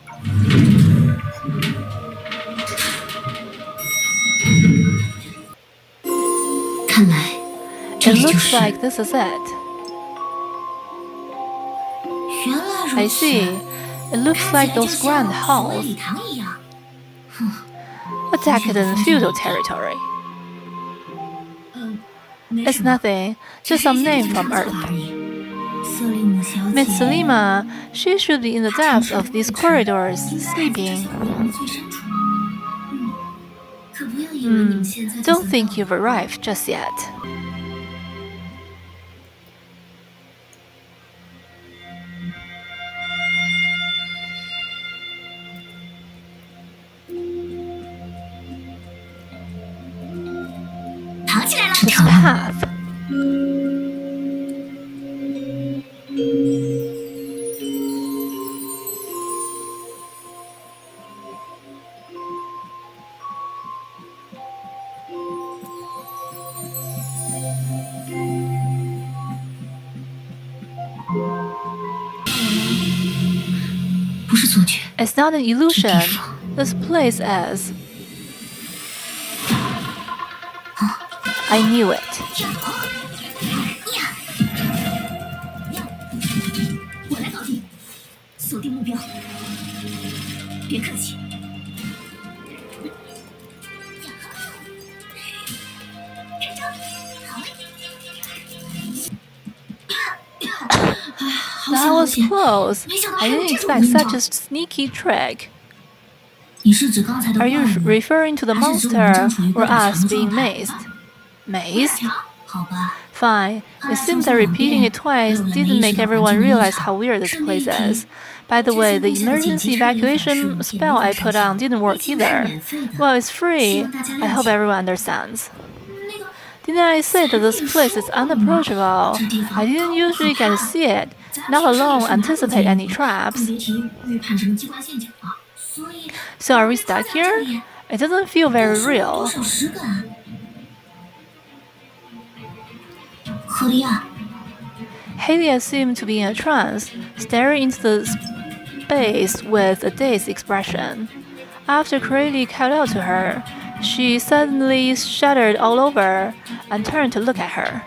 It looks like this is it. I see. It looks like those grand halls. A decadent feudal territory. It's nothing, just some name from Earth. Miss Selima, she should be in the depths of these corridors, sleeping. Don't think you've arrived just yet. This path. It's not an illusion. This place is. I knew it. That was close. I didn't expect such a sneaky trick. Are you referring to the monster or us being mazed? Mazed? Fine. It seems that repeating it twice didn't make everyone realize how weird this place is. By the way, the emergency evacuation spell I put on didn't work either. Well, it's free. I hope everyone understands. Didn't I say that this place is unapproachable? I didn't usually get to see it, let alone anticipate any traps. So are we stuck here? It doesn't feel very real. Helia seemed to be in a trance, staring into the space with a dazed expression. After Corelli called out to her, she suddenly shuddered all over and turned to look at her.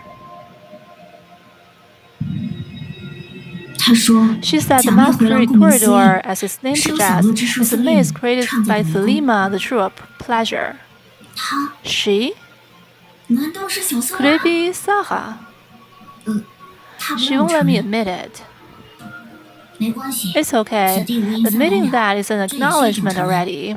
She said the mastery corridor, as its name suggests, is a maze created by Selima, the true pleasure. She? Could it be Saha? She won't let me admit it. It's okay. Admitting that is an acknowledgement already.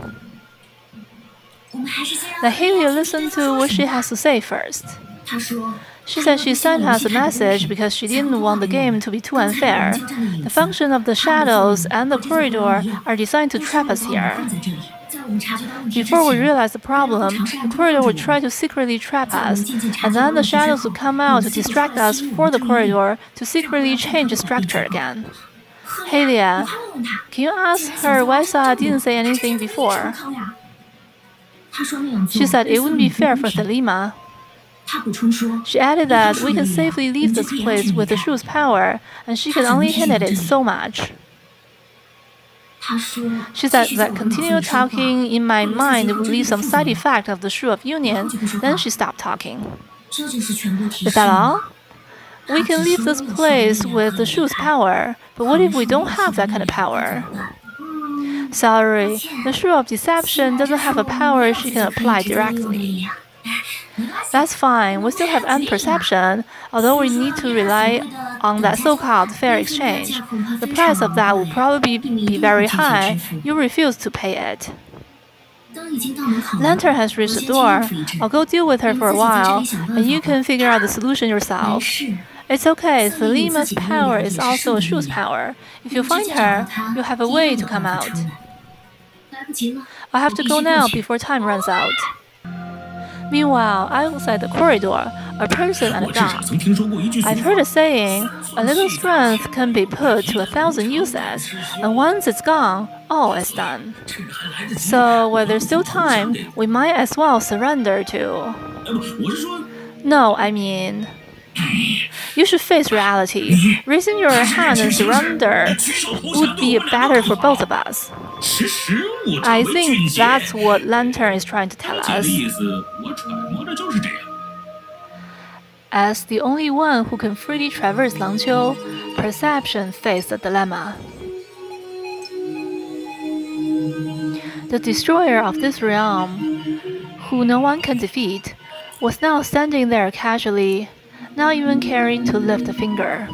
Let Helia listen to what she has to say first. She said she sent us a message because she didn't want the game to be too unfair. The function of the shadows and the corridor are designed to trap us here. Before we realize the problem, the corridor would try to secretly trap us, and then the shadows would come out to distract us for the corridor to secretly change the structure again. Helia, can you ask her why Sa didn't say anything before? She said it wouldn't be fair for Selima. She added that we can safely leave this place with the shoe's power, and she can only hint at it so much. She said that continued talking in my mind would leave some side effect of the shoe of union, then she stopped talking. Is that all? We can leave this place with the shoe's power, but what if we don't have that kind of power? Sorry, the shoe of deception doesn't have a power she can apply directly. That's fine, we still have perception, although we need to rely on that so-called fair exchange. The price of that will probably be very high. You refuse to pay it. Lantern has reached the door. I'll go deal with her for a while, and you can figure out the solution yourself. It's okay, Selima's power is also a shoe's power. If you find her, you'll have a way to come out. I'll have to go now before time runs out. Meanwhile, outside the corridor, a person and a dog. I've heard a saying, a little strength can be put to 1,000 uses, and once it's gone, all is done. So, while there's still time, we might as well surrender to... No, I mean... You should face reality. Raising your hand and surrender would be better for both of us. I think that's what Lantern is trying to tell us. As the only one who can freely traverse Langqiu, perception faced a dilemma. The destroyer of this realm, who no one can defeat, was now standing there casually, not even caring to lift a finger.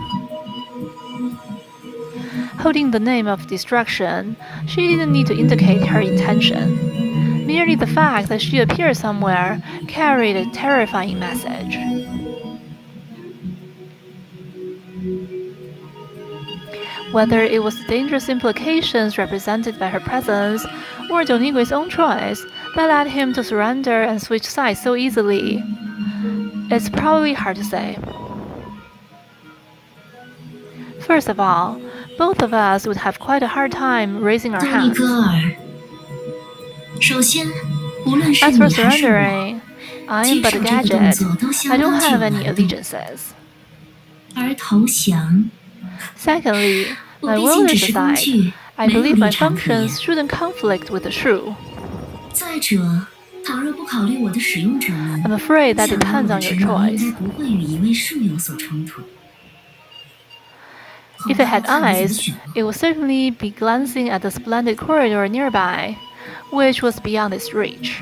Holding the name of destruction, she didn't need to indicate her intention. Merely the fact that she appeared somewhere carried a terrifying message. Whether it was the dangerous implications represented by her presence, or Donigue's own choice that led him to surrender and switch sides so easily, it's probably hard to say. First of all, both of us would have quite a hard time raising our hands. As for surrendering, I am but a gadget. I don't have any allegiances. Secondly, my will is aside. I believe my functions shouldn't conflict with the Shu. I'm afraid that depends on your choice. If it had eyes, it would certainly be glancing at the splendid corridor nearby, which was beyond its reach.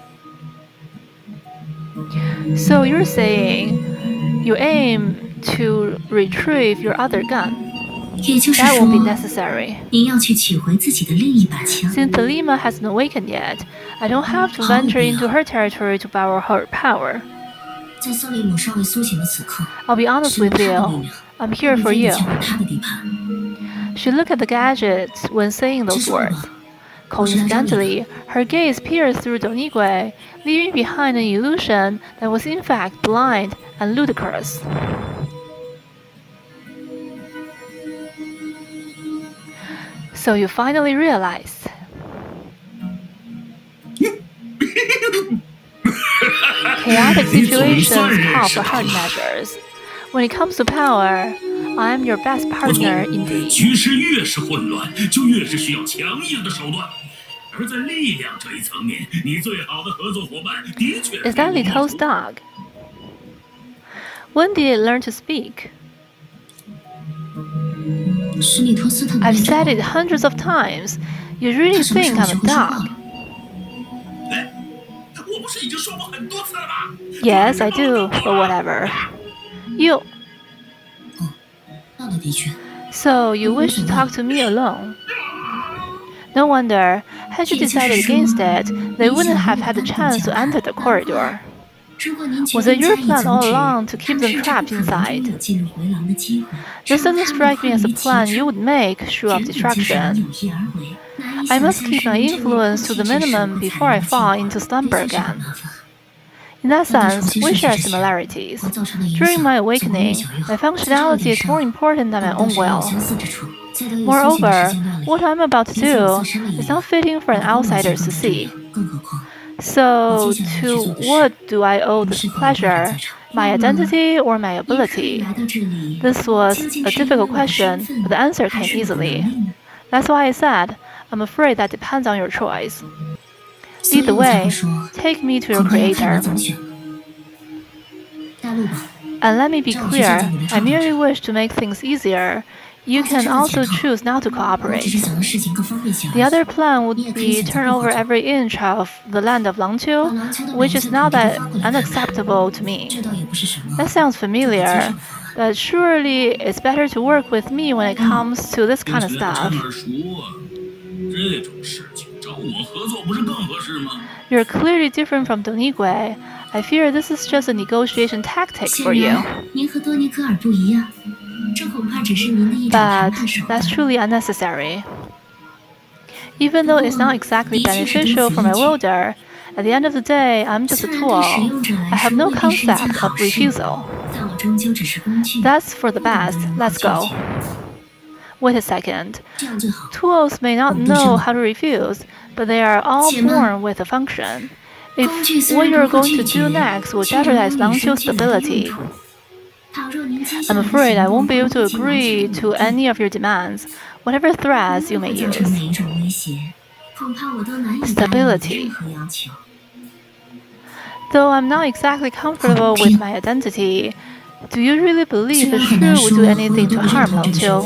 So you're saying you aim to retrieve your other gun? That won't be necessary. Since the Lima hasn't awakened yet, I don't have to venture into her territory to borrow her power. I'll be honest with you, I'm here for you. She looked at the gadget when saying those words. Coincidentally, her gaze pierced through Donigue, leaving behind an illusion that was in fact blind and ludicrous. So you finally realized. Chaotic situations call for hard measures. When it comes to power, I am your best partner indeed. Is that Lito's dog? When did it learn to speak? I've said it hundreds of times. You really think I'm a dog? Yes, I do, but whatever. You. So you wish to talk to me alone? No wonder. Had you decided against it, they wouldn't have had the chance to enter the corridor. Was it your plan all along to keep them trapped inside? This doesn't strike me as a plan you would make, Shu of Destruction. I must keep my influence to the minimum before I fall into slumber again. In that sense, we share similarities. During my awakening, my functionality is more important than my own will. Moreover, what I'm about to do is not fitting for an outsider to see. So, to what do I owe this pleasure? My identity or my ability? This was a difficult question, but the answer came easily. That's why I said, I'm afraid that depends on your choice. Lead the way, take me to your creator. And let me be clear, I merely wish to make things easier. You can also choose not to cooperate. The other plan would be turn over every inch of the land of Langqiu, which is not that unacceptable to me. That sounds familiar, but surely it's better to work with me when it comes to this kind of stuff. You're clearly different from Donigue. I fear this is just a negotiation tactic for you. But that's truly unnecessary. Even though it's not exactly beneficial for my wielder, at the end of the day, I'm just a tool. I have no concept of refusal. That's for the best. Let's go. Wait a second. Tools may not know how to refuse, but they are all born with a function. If what you're going to do next will jeopardize Langqiu's stability, I'm afraid I won't be able to agree to any of your demands, whatever threats you may use. Stability. Though I'm not exactly comfortable with my identity, do you really believe the Shu would do anything to harm Langqiu?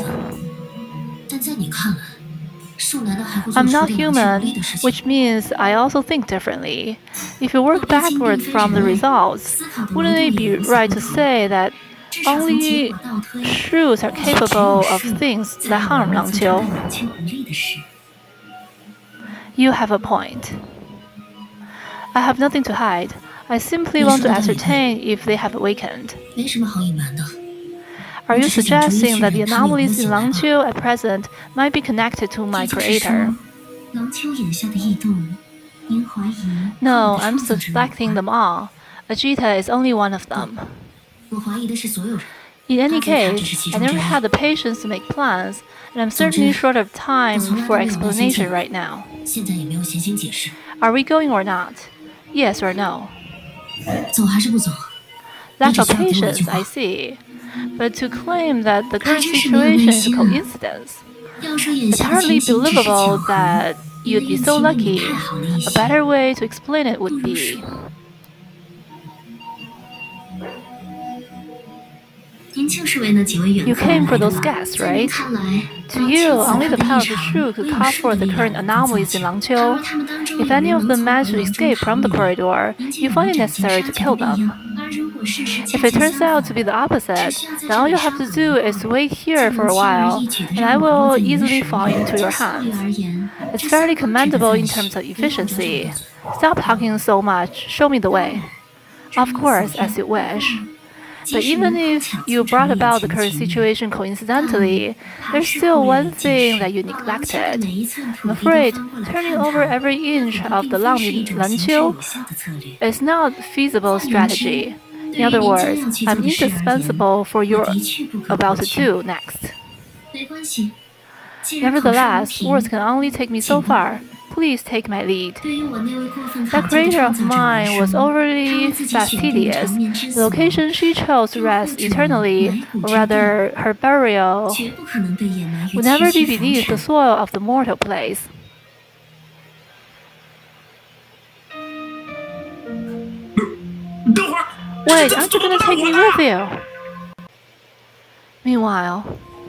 I'm not human, which means I also think differently. If you work backwards from the results, wouldn't it be right to say that only Shus are capable of things that harm Langqiu? You have a point. I have nothing to hide. I simply want to ascertain if they have awakened. Are you suggesting that the anomalies in Langqiu at present might be connected to my creator? No, I'm suspecting them all. Ajita is only one of them. In any case, I never had the patience to make plans, and I'm certainly short of time for explanation right now. Are we going or not? Yes or no? Lack of patience, I see. But to claim that the current situation is a coincidence, it's hardly believable that you'd be so lucky. A better way to explain it would be... You came for those guests, right? To you, only the power of the Shu could call forth the current anomalies in Langqiu. If any of them manage to escape from the corridor, you find it necessary to kill them. If it turns out to be the opposite, then all you have to do is wait here for a while, and I will easily fall into your hands. It's fairly commendable in terms of efficiency. Stop talking so much, show me the way. Of course, as you wish. But even if you brought about the current situation coincidentally, there's still one thing that you neglected. I'm afraid turning over every inch of the Langqiu is not a feasible strategy. In other words, I'm indispensable for what you're about to do next. Nevertheless, words can only take me so far. Please take my lead. That creator of mine was overly fastidious. The location she chose to rest eternally, or rather, her burial, would never be beneath the soil of the mortal place. Wait, aren't you gonna take me with you? Meanwhile...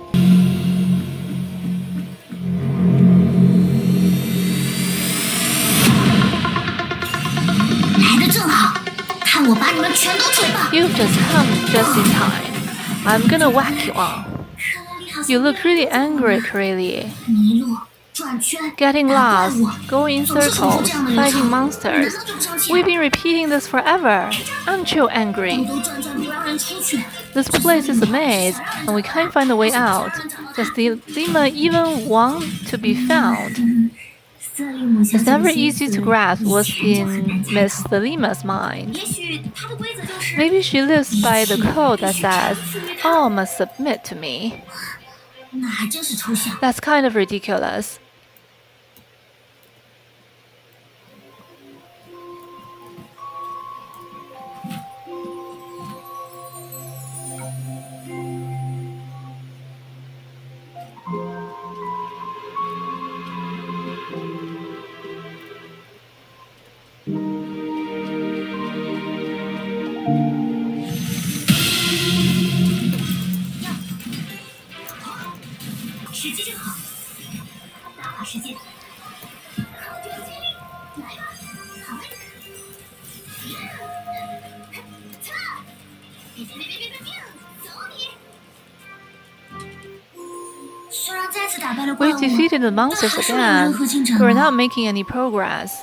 You've just come just in time. I'm gonna whack you all. You look really angry, Curly. Getting lost, going in circles, fighting monsters. We've been repeating this forever. Aren't you angry? This place is a maze, and we can't find a way out. Does the Lima even want to be found? It's never easy to grasp what's in Miss Lima's mind. Maybe she lives by the code that says, all must submit to me. That's kind of ridiculous. We've defeated the monsters again. We're not making any progress.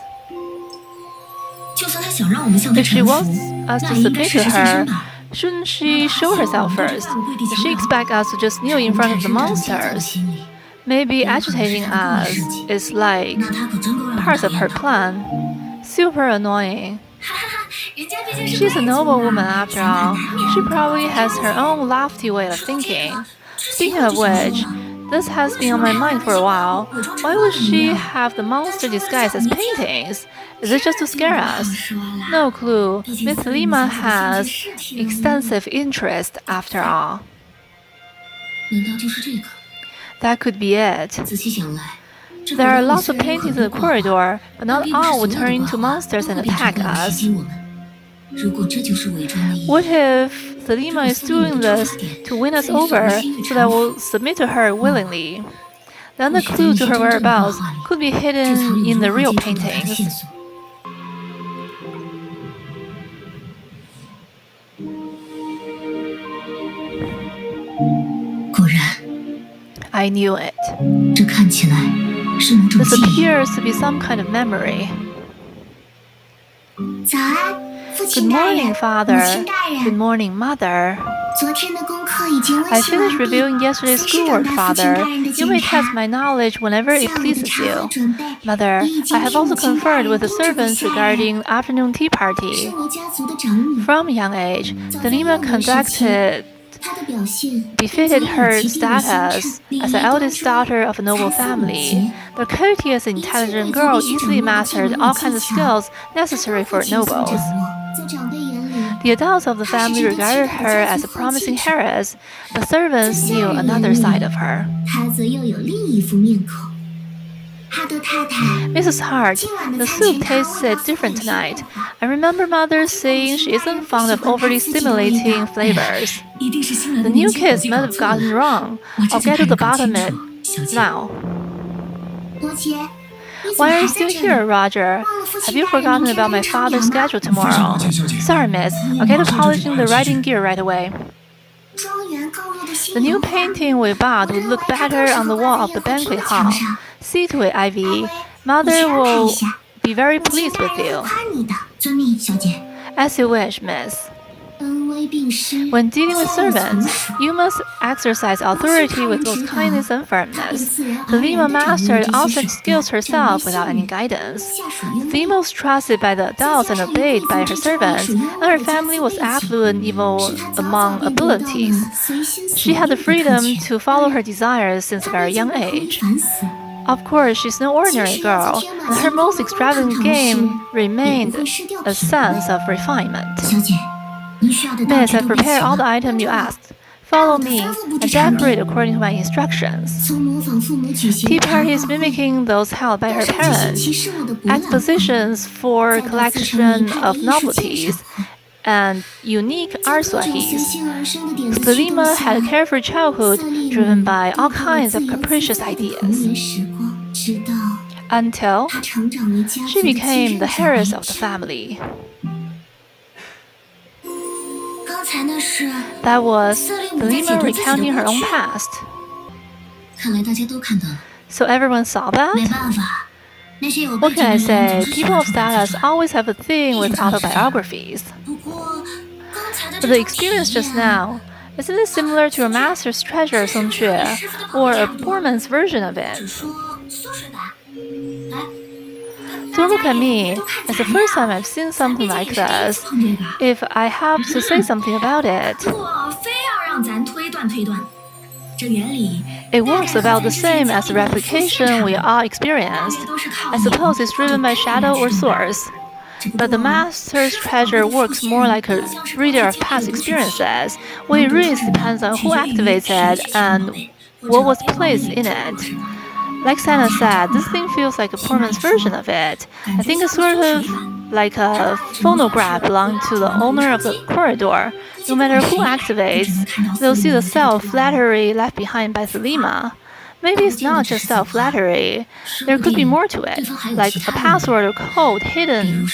If she wants us to submit to her, shouldn't she show herself first? Does she expect us to just kneel in front of the monsters? Maybe agitating us is like part of her plan. Super annoying. She's a noble woman after all. She probably has her own lofty way of thinking. Speaking of which, this has been on my mind for a while. Why would she have the monster disguised as paintings? Is it just to scare us? No clue. Miss Lima has extensive interest after all. That could be it. There are lots of paintings in the corridor, but not all will turn into monsters and attack us. What if Selima is doing this to win us over so that we'll submit to her willingly? Then the clue to her whereabouts could be hidden in the real paintings. I knew it. This appears to be some kind of memory. Good morning, Father. Good morning, Mother. I finished reviewing yesterday's schoolwork, Father. You may test my knowledge whenever it pleases you. Mother, I have also conferred with the servants regarding the afternoon tea party. From a young age, Selima befitted her status as the eldest daughter of a noble family. The courteous and intelligent girl easily mastered all kinds of skills necessary for nobles. The adults of the family regarded her as a promising heiress, but servants knew another side of her. Mrs. Hart, the soup tasted different tonight. I remember Mother saying she isn't fond of overly stimulating flavors. The new kids might have gotten wrong. I'll get to the bottom of it now. Why are you still here, Roger? Have you forgotten about my father's schedule tomorrow? Sorry, miss. I'll get to polishing the riding gear right away. The new painting we bought would look better on the wall of the banquet hall. See to it, Ivy. Mother will be very pleased with you. As you wish, miss. When dealing with servants, you must exercise authority with both kindness and firmness. Selima mastered all such skills herself without any guidance. Selima was trusted by the adults and obeyed by her servants, and her family was affluent even among abilities. She had the freedom to follow her desires since a very young age. Of course, she's no ordinary girl, and her most extravagant game remained a sense of refinement. Miss, I've prepared all the items you asked. Follow me and decorate according to my instructions. Tea parties mimicking those held by her parents, expositions for collection of novelties, and unique artswahis. Selima had a carefree childhood driven by all kinds of capricious ideas, until she became the heiress of the family. That was Selima recounting her own past. So everyone saw that? What can I say? People of status always have a thing with autobiographies. But the experience just now, isn't it similar to your master's treasure, Song Que, or a poor man's version of it? Don't look at me. It's the first time I've seen something like this. If I have to say something about it, it works about the same as the replication we all experienced. I suppose it's driven by shadow or source. But the master's treasure works more like a reader of past experiences, where it really depends on who activates it and what was placed in it. Like Santa said, this thing feels like a poor man's version of it. I think it's sort of like a phonograph belonging to the owner of the corridor. No matter who activates, they'll see the self-flattery left behind by Selima. Maybe it's not just self-flattery. There could be more to it, like a password or code hidden.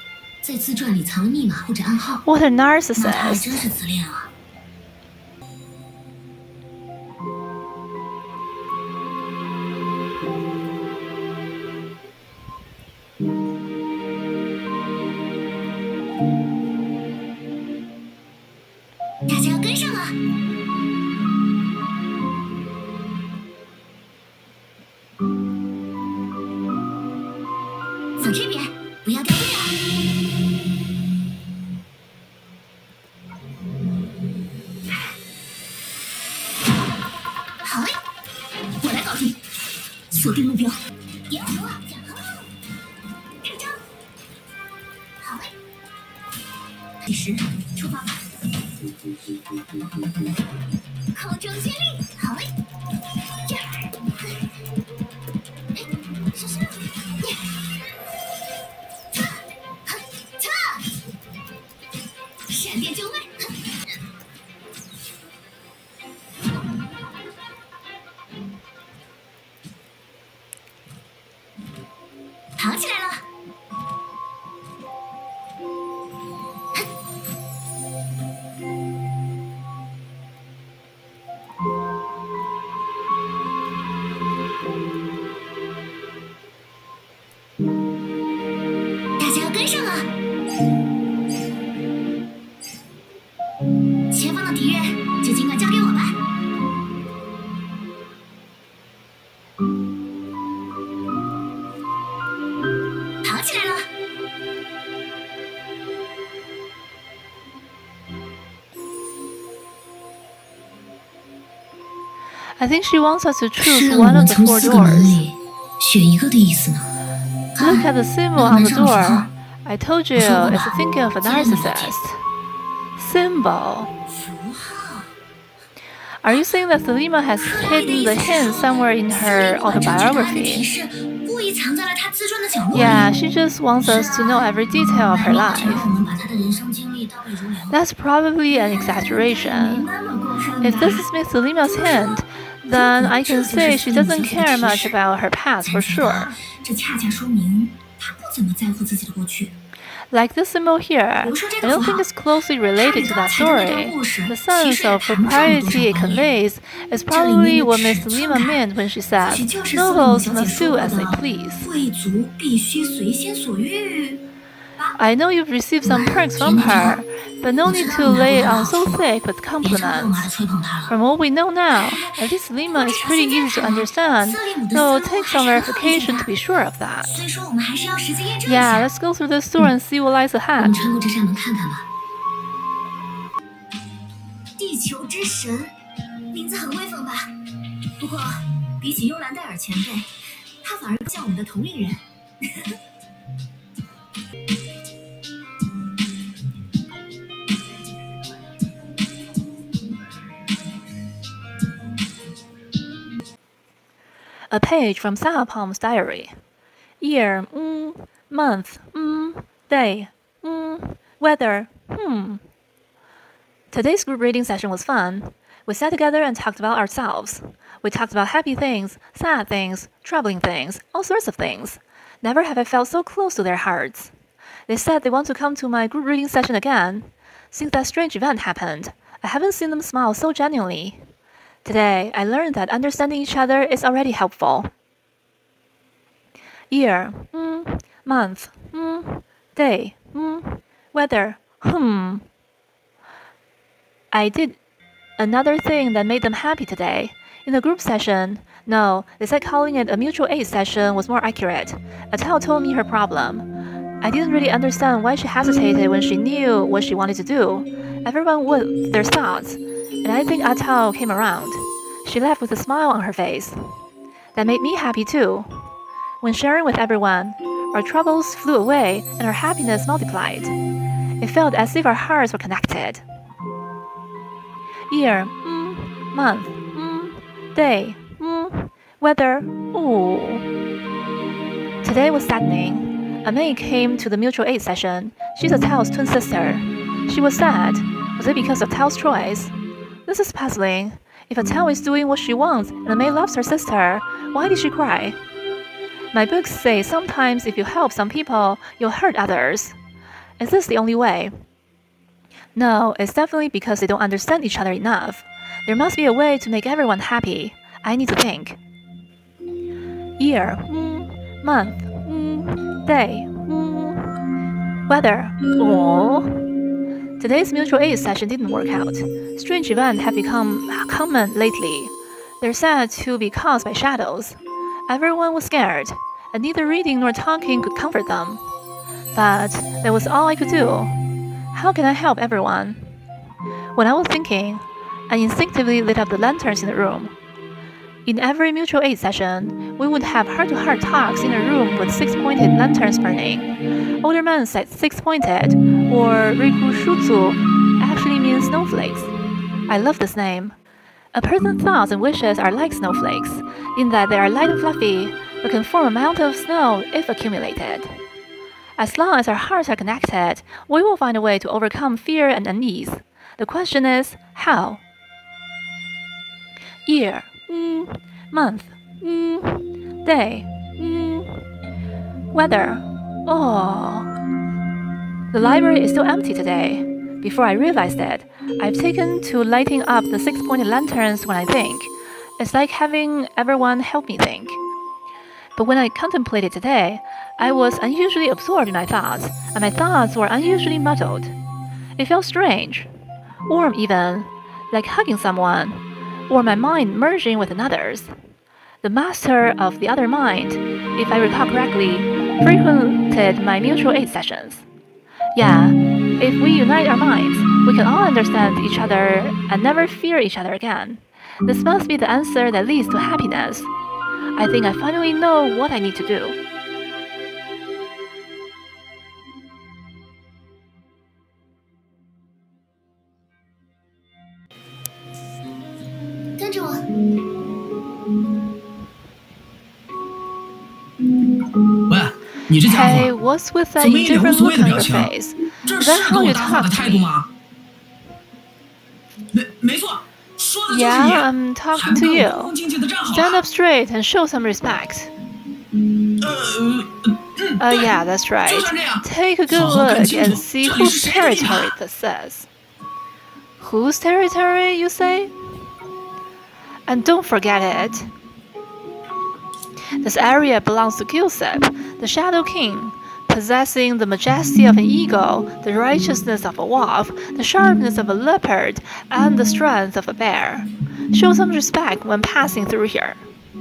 What a narcissist. 跑起来了！大家要跟上啊！前方的敌人就尽管交给我吧。跑起来了！ I think she wants us to choose one of the 4 doors. 选一个的意思呢？ Look at the symbol on the door. I told you it's thinking of a narcissist. Symbol. Are you saying that Selima has hidden the hint somewhere in her autobiography? Yeah, she just wants us to know every detail of her life. That's probably an exaggeration. If this is Miss Selima's hint, then I can say she doesn't care much about her past for sure. Like this symbol here, I don't think it's closely related to that story. The sense of propriety it conveys is probably what Miss Selima meant when she said, nobles must do as they please. I know you've received some perks from her, but no need to lay it on so thick with compliments. From what we know now, at least Selima is pretty easy to understand, though it takes some verification to be sure of that. Yeah, let's go through this door and see what lies ahead. 地球之神，名字很威风吧？不过，比起幽兰戴尔前辈，他反而更像我们的同龄人。 A page from Sahapalm's diary. Year, month, day, weather, Today's group reading session was fun. We sat together and talked about ourselves. We talked about happy things, sad things, troubling things, all sorts of things. Never have I felt so close to their hearts. They said they want to come to my group reading session again. Since that strange event happened, I haven't seen them smile so genuinely. Today, I learned that understanding each other is already helpful. Year, month, day, weather, I did another thing that made them happy today. In the group session, no, they said calling it a mutual aid session was more accurate. Atal told me her problem. I didn't really understand why she hesitated when she knew what she wanted to do. Everyone with their thoughts, and I think Atal came around. She left with a smile on her face. That made me happy too. When sharing with everyone, our troubles flew away and our happiness multiplied. It felt as if our hearts were connected. Year, month, day, weather, Today was saddening. Amei came to the mutual aid session. She's Atal's twin sister. She was sad. Was it because of Atal's choice? This is puzzling. If Atal is doing what she wants and Amei loves her sister, why did she cry? My books say sometimes if you help some people, you'll hurt others. Is this the only way? No, it's definitely because they don't understand each other enough. There must be a way to make everyone happy. I need to think. Year, month, day, weather. Today's mutual aid session didn't work out. Strange events have become common lately. They're said to be caused by shadows. Everyone was scared, and neither reading nor talking could comfort them. But that was all I could do. How can I help everyone? When I was thinking, I instinctively lit up the lanterns in the room. In every mutual aid session, we would have heart-to-heart talks in a room with 6-pointed lanterns burning. Older men said 6-pointed, or Rikushutsu, actually means snowflakes. I love this name. A person's thoughts and wishes are like snowflakes, in that they are light and fluffy, but can form a mountain of snow if accumulated. As long as our hearts are connected, we will find a way to overcome fear and unease. The question is, how? Year, month, day, Weather. Oh. The library is still empty today. Before I realized it, I've taken to lighting up the 6-pointed lanterns when I think. It's like having everyone help me think. But when I contemplated today, I was unusually absorbed in my thoughts, and my thoughts were unusually muddled. It felt strange, warm even, like hugging someone, or my mind merging with another's. The master of the other mind, if I recall correctly, frequented my mutual aid sessions. Yeah, if we unite our minds, we can all understand each other and never fear each other again. This must be the answer that leads to happiness. I think I finally know what I need to do. Hey, what's with that indifferent look on your face? Is that how you talk to me? Yeah, I'm talking to you. Stand up straight and show some respect. Yeah, that's right. Take a good look and see whose territory this is. Whose territory, you say? And don't forget it. This area belongs to Gilsep, the Shadow King, possessing the majesty of an eagle, the righteousness of a wolf, the sharpness of a leopard, and the strength of a bear. Show some respect when passing through here.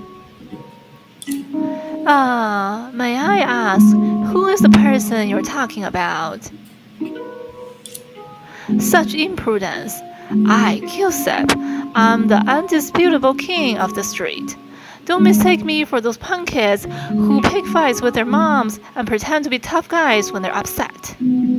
May I ask, who is the person you're talking about? Such imprudence! I, Gilsep, am the undisputable king of the street. Don't mistake me for those punk kids who pick fights with their moms and pretend to be tough guys when they're upset.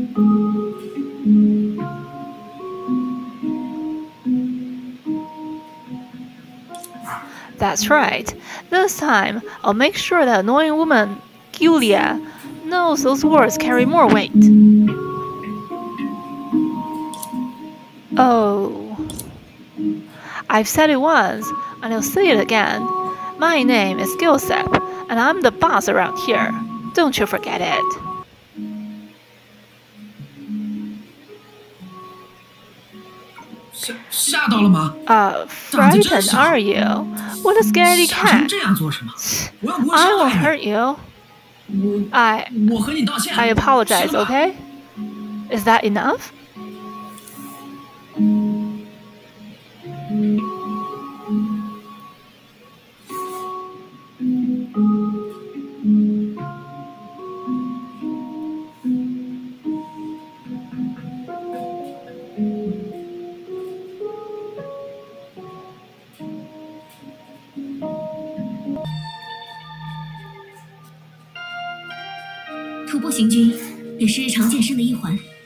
That's right. This time, I'll make sure that annoying woman, Julia, knows those words carry more weight. Oh. I've said it once, and I'll say it again. My name is Gilsep, and I'm the boss around here. Don't you forget it. Frightened are you? What a scaredy cat! I won't hurt you. I apologize, okay? Is that enough? 徒步行军也是常健身的一环。